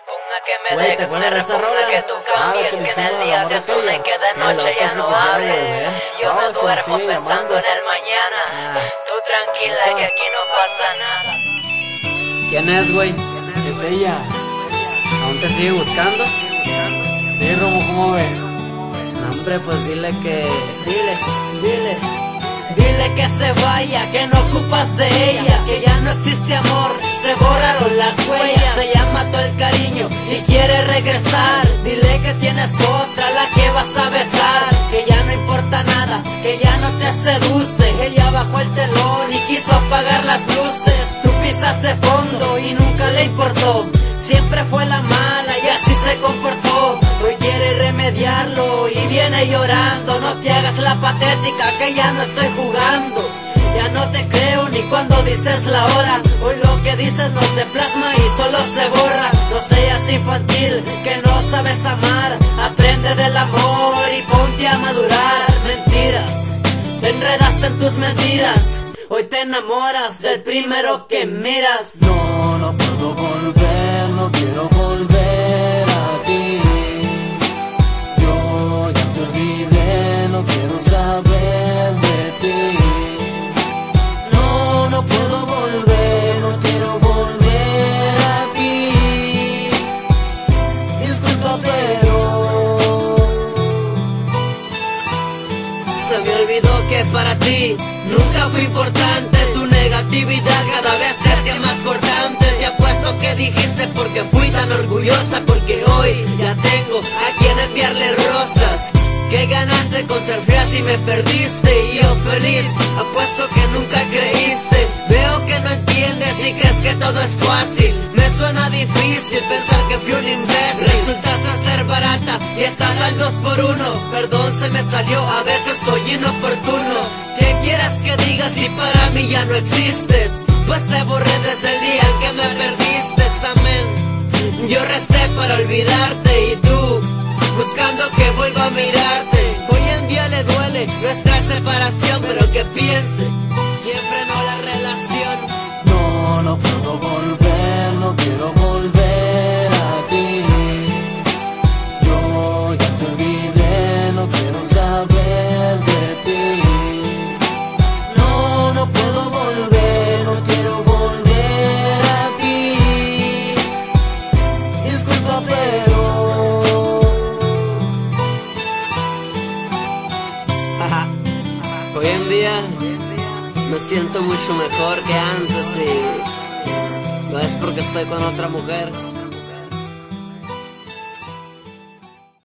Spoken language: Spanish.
Güey, ¿te acuerdas de esa rola? Ah, la que le hicimos a la morra aquella. Que loco si quisiera volver. No, se me sigue llamando. Tú tranquila que aquí no pasa nada. ¿Quién es, güey? Es ella. ¿Aún te sigue buscando? Sí, Romo, ¿cómo ves? No, hombre, pues dile que... Dile que se vaya, que no ocupas de ella, que ya no existe amor, se borraron las huellas. Ella mató el cariño y quiere regresar. Dile que tienes otra, la que vas a besar, que ya no importa nada, que ya no te seduce. Ella bajó el telón y quiso apagar las luces. Tú pisaste fondo y nunca le importó. Siempre fue la mala y así se comportó. Hoy quiere remediarlo y viene llorando. No te hagas la patética, que ya no estoy jugando. Ya no te creo ni cuando dices la hora. Hoy lo que dices no se plasma y solo se borra. No seas infantil, que no sabes amar. Aprende del amor y ponte a madurar. Mentiras, te enredaste en tus mentiras. Hoy te enamoras del primero que miras. No, no puedo volver, no quiero volver a ti. Yo ya te olvidé, no quiero saber de ti. No, no puedo volver, no quiero volver a ti. Disculpa, pero se me olvidó que para ti nunca fue importante. Tu negatividad cada vez se hacía más cortante. Te apuesto que dijiste porque fui tan orgullosa, porque hoy ya tengo a quien enviarle rosas. Que ganaste con ser fría si me perdiste y yo feliz. Apuesto que nunca creíste. Veo que no entiendes y crees que todo es fácil. Me suena difícil pensar que fui un imbécil. Resultaste ser barata y estás al 2 por 1. Perdón, se me salió, a veces soy inoportuno. ¿Qué quieras que diga si para mí ya no existes? Pues te borré desde el día en que me perdiste, amén. Yo recé para olvidarte y tú buscando que vuelva a mirarte. Hoy en día le duele nuestra separación, pero que piense quién frenó la relación. no, no puedo volver, no quiero volver a ti. Yo ya te olvidé, no quiero saber de ti. No, no puedo volver, no quiero volver a ti. Disculpa, pero hoy en día me siento mucho mejor que antes y no es porque estoy con otra mujer.